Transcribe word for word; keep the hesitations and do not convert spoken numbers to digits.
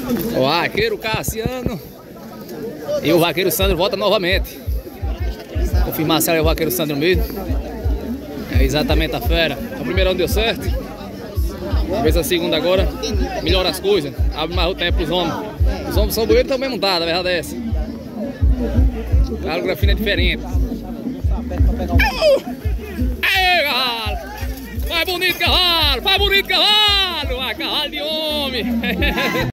O vaqueiro Cassiano e o vaqueiro Sandro volta novamente. Confirmar se é o vaqueiro Sandro mesmo. É exatamente a fera. A primeira não deu certo. Talvez a segunda agora melhora as coisas. Abre mais o tempo pros homens. Os homens são bueiros também montados, a verdade é essa. A coreografia é diferente. Aê, cavalo! Vai bonito, cavalo! Vai bonito, cavalo! Vai, cavalo de homem!